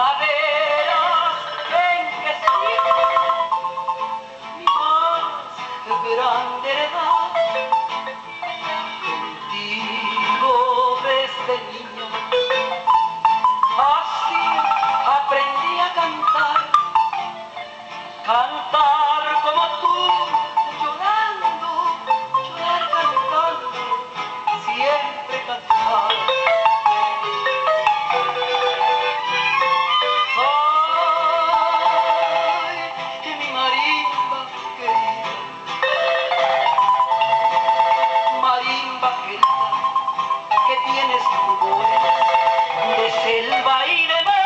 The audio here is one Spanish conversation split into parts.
maderas en que sigue mi más grande heredad. Contigo desde niña, así aprendí a cantar, cantar como tú, llorando, llorar cantando, siempre cantar. Que tienes tu voz de selva y de mar.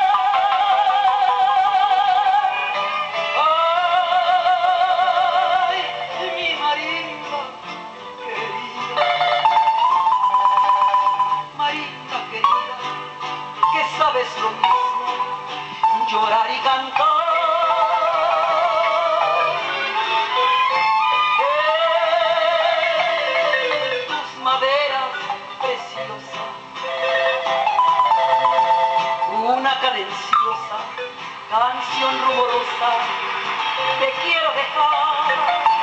Ay, mi marimba querida, marimba querida, que sabes lo mismo, llorar y cantar. Una cadenciosa canción rumorosa te quiero dejar.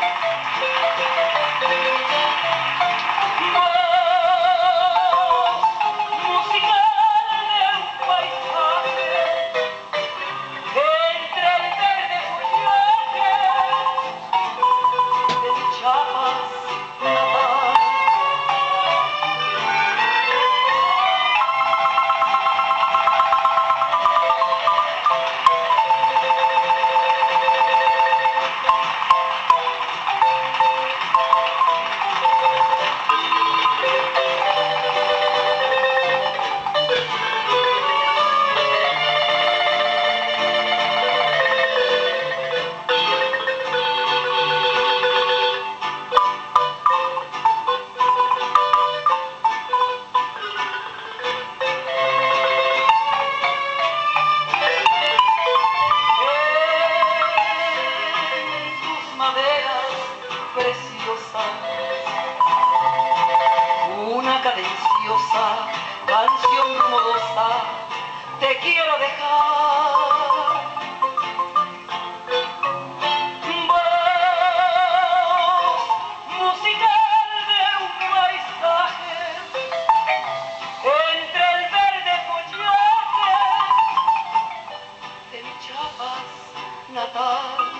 Voz musical de un paisaje entre el verde follaje de mi Chiapas natal. Una cadenciosa canción rumorosa te quiero dejar. Voz musical de un paisaje entre el verde follaje de mi Chiapas natal.